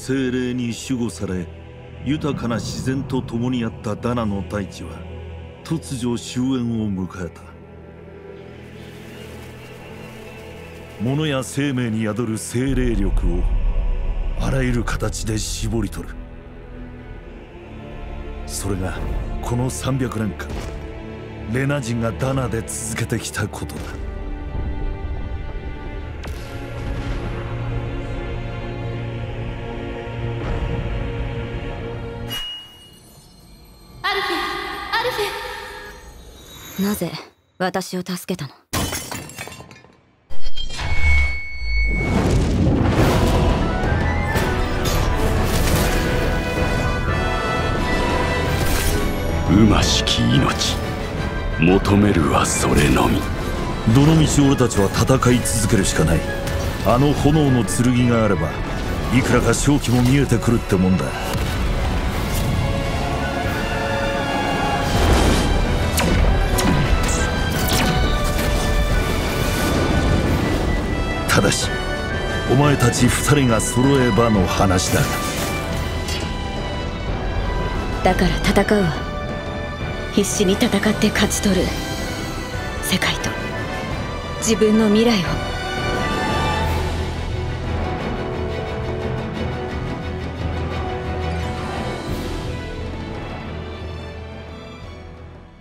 精霊に守護され、豊かな自然と共にあったダナの大地は突如終焉を迎えた。物や生命に宿る精霊力をあらゆる形で絞り取る。それがこの300年間レナ人がダナで続けてきたことだ。 アルフェ、アルフェ。 なぜ私を助けたの？ 虚しき命、求めるはそれのみ。 どの道俺たちは戦い続けるしかない。あの炎の剣があればいくらか勝機も見えてくるってもんだ。ただしお前たち2人が揃えばの話だ。 だから戦うわ。必死に戦って勝ち取る世界と自分の未来を。